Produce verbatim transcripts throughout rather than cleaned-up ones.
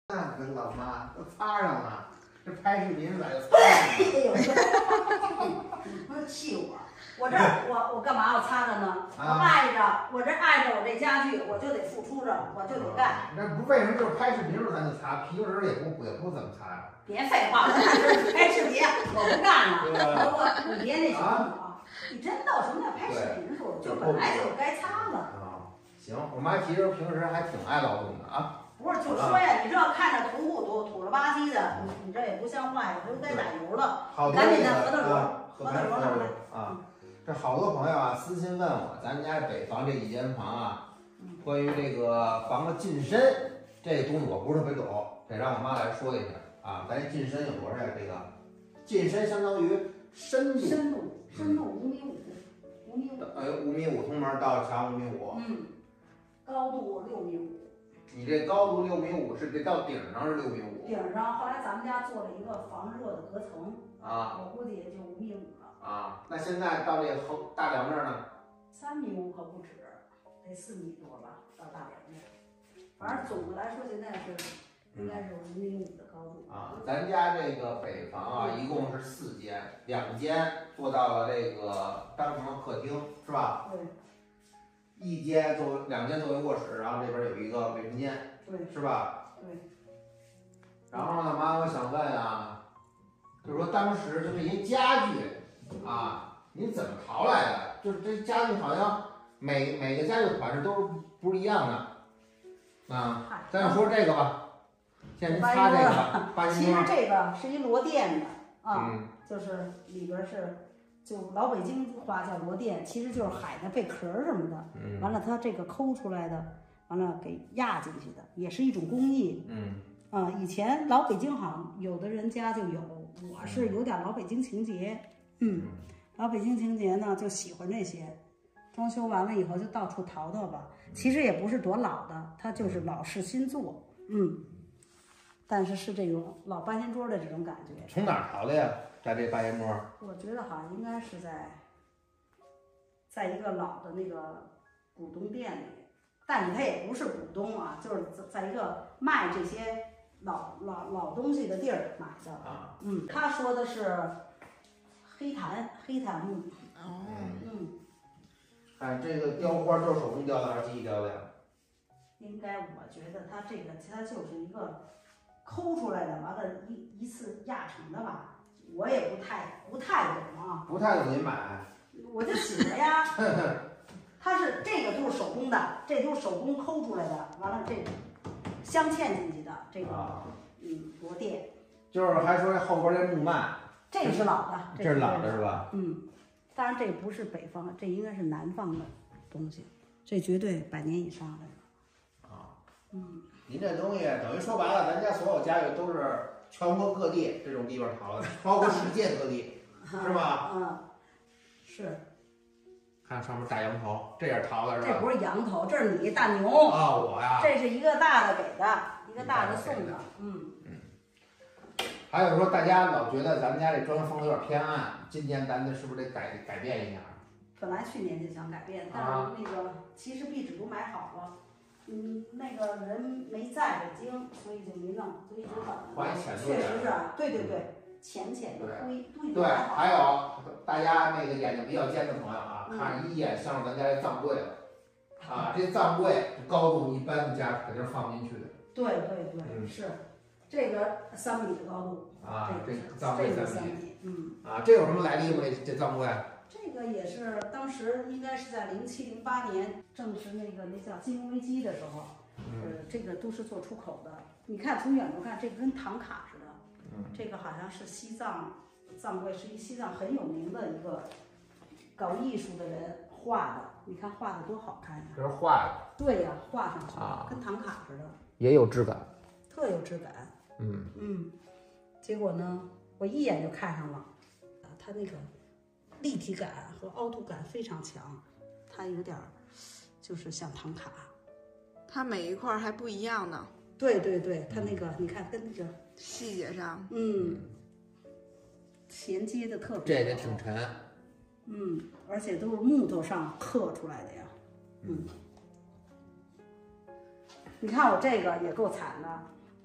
那跟老妈都擦上了，这拍视频咋就擦上了？ 不是气我，我这我我干嘛要擦它呢？ 啊、 我爱着，我这爱着我这家具，我就得付出着，我就得干。 那不为什么就是拍视频时候咱就擦，平时也不也不怎么擦呀？ 别废话，我拍视频，我不干了。我我你别那什么啊！你真到什么叫拍视频的时候，就本来就该擦了。 啊，行，我妈其实平时还挺爱劳动的啊。 不是，就说呀，你这看着土土土土了吧唧的，你你这也不像话呀，这都该打油了。赶紧的，核桃油，核桃油拿来啊！这好多朋友啊私信问我，咱们家北房这几间房啊，关于这个房子进深这东西我不是特别懂，得让我妈来说一下啊。咱这进深有多少呀？这个进深相当于深度， 深度深度五米五，五米五， 呃五米五，从门到墙五米五， 嗯，高度六米五。 你这高度六米五是得到顶上是六米五， 顶上后来咱们家做了一个防热的隔层啊， 我估计也就五米五了啊。那现在到这个后大梁这儿呢？ 三米五可不止，得四米多吧，到大梁这儿。反正总的来说，现在是应该是五米五的高度啊。咱家这个北房啊，一共是四间，两间做到了这个当成客厅，是吧？ 对。 一间作两间作为卧室，然后这边有一个卫生间， 对， 是吧？ 对。 然后呢，妈，我想问啊，就是说当时就这些家具啊，您怎么淘来的？就是这家具好像每每个家具款式都是不是一样的啊？咱就说这个吧，现在您擦这个吧，八其实这个是一罗甸的啊， 嗯、 就是里边是。就老北京话叫罗甸，其实就是海的贝壳什么的。 嗯， 完了，它这个抠出来的，完了给压进去的，也是一种工艺。 嗯， 啊、嗯，以前老北京好像有的人家就有，我是有点老北京情节。嗯，老北京情节呢，就喜欢这些。装修完了以后就到处淘淘吧，其实也不是多老的，它就是老式新做。嗯，但是是这种老八仙桌的这种感觉。 从哪儿淘的呀？在这八仙桌， 我觉得好像应该是在，在一个老的那个古董店里，但是它也不是古董啊，就是在一个卖这些老老老东西的地儿买的。 啊， 嗯，他说的是黑檀，黑檀木。 哦， 嗯， 哎，这个雕花都是手工雕的还是机器雕的呀？ 应该我觉得它这个它就是一个抠出来的，完了一一次压成的吧。我也不太不太懂啊， 不太懂您买， 我就喜欢呀。它是这个都是手工的，这都是手工抠出来的，完了这个镶嵌进去的这个，啊、嗯，罗甸。 就是还说后边这木幔， 这是老的， 这是老的是吧？ 嗯，当然这不是北方，这应该是南方的东西，这绝对百年以上的。 啊， 嗯， 您这东西等于说白了，咱家所有家具都是。全国各地这种地方淘的，包括世界各地，是吧？ 嗯，是。 看上面大羊头，这也是淘的是吧？ 这不是羊头，这是你大牛。 啊，我呀。 这是一个大的给的，一个大的送的。嗯嗯。还有说，大家老觉得咱们家这装修风格有点偏暗，今年咱们是不是得改改变一下？ 本来去年就想改变，但是那个、啊、其实壁纸都买好了。嗯，那个人没在北京，所以就没弄，就一直等。确实是啊，对对对，浅浅的灰， 对，还有大家那个眼睛比较尖的朋友啊， 嗯、 看一眼像咱家这藏柜了，啊，这藏柜高度一般的家肯定是放不进去的。 对对对，嗯、是，这个三米的高度啊， 这个藏柜三米， 嗯， 啊，这有什么来历吗？这这藏柜？ 这个也是当时应该是在零七零八年，正是那个那叫金融危机的时候， 嗯、 呃，这个都是做出口的。你看从远处看，这个跟唐卡似的， 嗯、 这个好像是西藏藏柜，是一西藏很有名的一个搞艺术的人画的。你看画的多好看呀！ 这是画的。 对呀，画上去的， 啊， 跟唐卡似的， 也有质感， 特有质感。 嗯嗯，结果呢，我一眼就看上了，啊，它那个。立体感和凹凸感非常强，它有点就是像唐卡， 它每一块还不一样呢。 对对对，它那个、嗯、你看跟那个细节上， 嗯，衔接的特别好。 这个挺沉， 嗯，而且都是木头上刻出来的呀，嗯。你看我这个也够惨的，我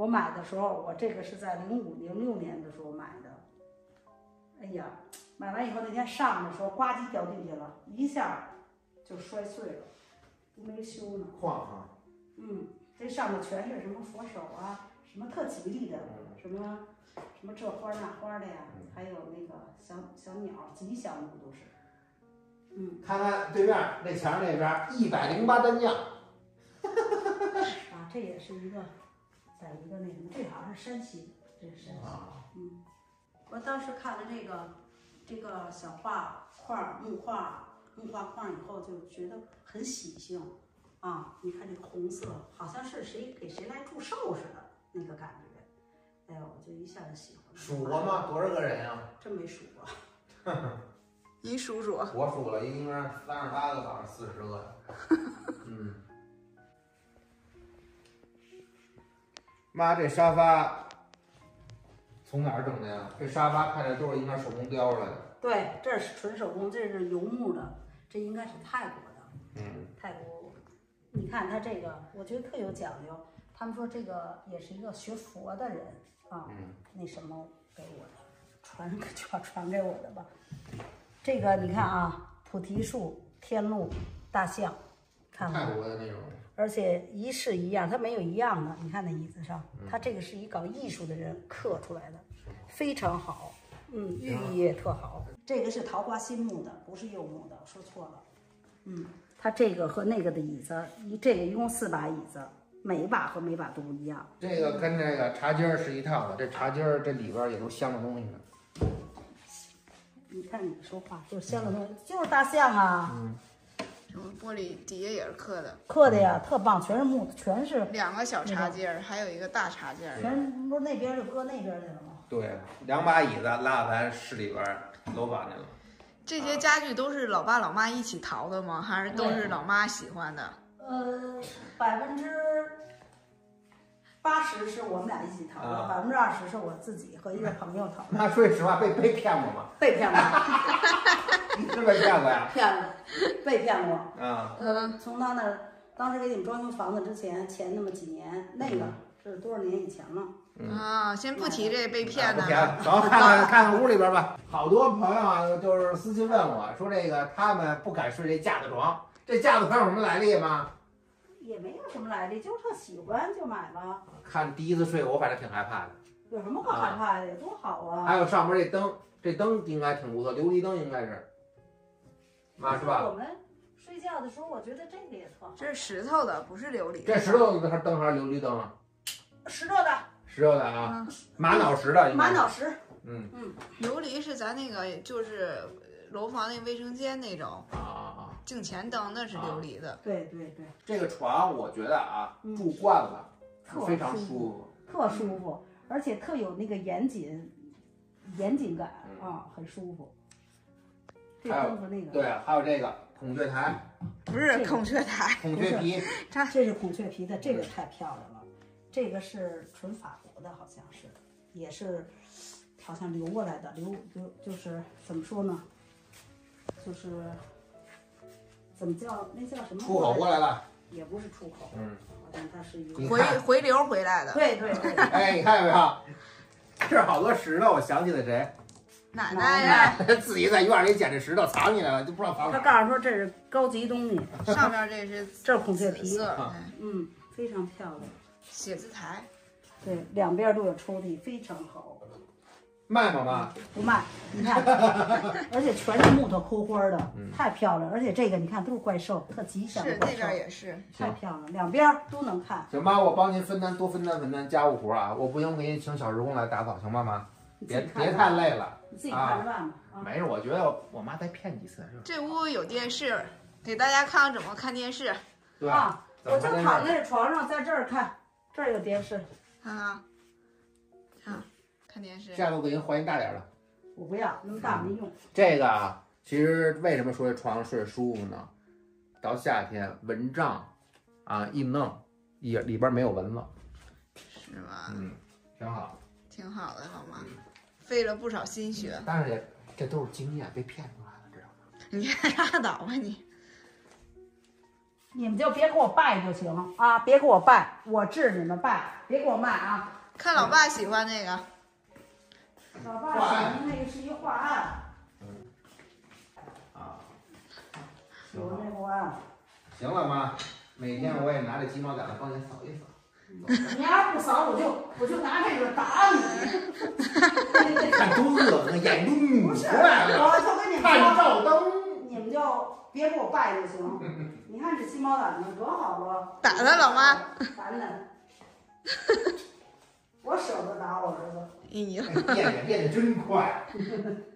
我买的时候，我这个是在零五零六年的时候买的。哎呀，买完以后那天上的时候，呱唧掉地下了，一下就摔碎了，都没修呢。 晃啊！ 嗯，这上面全是什么佛手啊，什么特吉利的，什么什么这花那花的呀，还有那个小小鸟吉祥物都是。嗯， 看看对面那墙那边一百零八单将。 啊，这也是一个，在一个那什么，这好像是山西，这是山西。嗯，我当时看了这个这个小画画木画木画框以后，就觉得很喜庆啊！你看这个红色，好像是谁给谁来祝寿似的那个感觉。哎呦，我就一下就喜欢了。 数过吗？多少个人呀？ 真没数过。 你数数。 我数了，应该是三十八个，好像四十个。嗯。妈，这沙发从哪儿整的呀？这沙发看着都是应该手工雕出来的。 对，这是纯手工，这是油木的，这应该是泰国的。 嗯。 泰国，你看它这个，我觉得特有讲究。他们说这个也是一个学佛的人啊， 嗯、 那什么给我的，传传传给我的吧。这个你看啊，菩提树、天鹿、大象，看泰国的那种。 而且一式一样，它没有一样的。你看那椅子上，它这个是一搞艺术的人刻出来的，非常好。嗯，寓意也特好。这个是桃花心木的，不是柚木的，我说错了。嗯，它这个和那个的椅子，一这个一共四把椅子，每把和每把都不一样。 这个跟这个茶几儿是一套的，这茶几儿这里边也都镶了东西呢。 你看你说话就是镶了东西，就是大象啊。 嗯。 什么玻璃底下也是刻的， 刻的呀，特棒，全是木头，全是两个小茶几儿，还有一个大茶几儿， 全不是那边就搁那边去了吗？ 对，两把椅子拉咱市里边楼房去了。 这些家具都是老爸老妈一起淘的吗？还是都是老妈喜欢的？ 呃，百分之八十是我们俩一起淘的， 啊百分之二十是我自己和一个朋友淘的。 那说句实话，被被骗过吗？ 被骗过， 你是被骗过呀？ 骗过，被骗过。 啊。 呃，从他那儿，当时给你们装修房子之前，前那么几年，那个是多少年以前了？ 嗯、 啊，先不提这被骗的， 不骗，走，看看看看屋里边吧。好多朋友啊，就是私信问我说，这个他们不敢睡这架子床，这架子床有什么来历吗？ 也没有什么来历，就是特喜欢就买了。 看第一次睡，我反正挺害怕的。 有什么可害怕的？多好啊！ 还有上面这灯，这灯应该挺不错，琉璃灯应该是，啊是吧？ 我们睡觉的时候，我觉得这个也特好。 这是石头的，不是琉璃。 这石头的灯还是琉璃灯啊？ 石头的。 石头的啊，玛瑙石的。 玛瑙石。 嗯嗯， 琉璃是咱那个就是楼房那卫生间那种啊啊啊， 镜前灯那是琉璃的。 对对对。 这个床我觉得啊，住惯了，非常舒服， 特舒服，而且特有那个严谨严谨感啊，很舒服。这灯和那个。 对，还有这个孔雀台。 不是孔雀台， 孔雀皮。 它这是孔雀皮的，这个太漂亮了。这个是纯法国的，好像是，也是，好像流过来的，流流就是怎么说呢？就是怎么叫那叫什么？ 出口过来了？ 也不是出口， 嗯， 好像它是一个回回流回来的。 对对对。 哎，你看见没有？这儿好多石头，我想起了谁？ 奶奶呀， 自己在院里捡这石头藏起来了，就不知道藏哪。 他告诉说这是高级东西。 上面这是这是孔雀皮色， 嗯，非常漂亮。 写字台， 对，两边都有抽屉，非常好。 卖吗妈？ 不卖，你看，而且全是木头抠花的，太漂亮。而且这个你看都是怪兽，特吉祥的怪兽。 是那边也是， 太漂亮，两边都能看。 行妈，我帮您分担多分担分担家务活啊，我不行，我给您请小时工来打扫，行吗妈？别别太累了。 你自己看着办吧。 没事，我觉得我妈再骗几次。 这屋有电视，给大家看看怎么看电视。 对啊，我就躺在床上，在这儿看，这儿有电视。 看看，看，看电视。 下次我给您还您大点的。 我不要，那么大没用。 这个啊，其实为什么说这床上睡舒服呢？到夏天蚊帐啊一弄，也里边没有蚊子。 是吗？ 嗯，挺好。 挺好的，老妈，费了不少心血。 但是也这都是经验，被骗出来了，知道吗？ 你拉倒吧你。 你们就别给我拜就行啊，别给我拜，我治你们拜，别给我卖啊。 看老爸喜欢那个。 老爸喜欢那个是一画案。 啊， 有那画案。 行了妈，每天我也拿着鸡毛掸子帮你扫一扫。 你要不扫，我就我就拿这个打你。 看都饿了，眼都眯不是， 出来了。 我就跟你们看说， 照灯。 你们就别给我拜就行。你看这鸡毛掸子多好啊！ 打他老妈。 烦的。我舍不得打我儿子。 哎呀， 变的变得真快。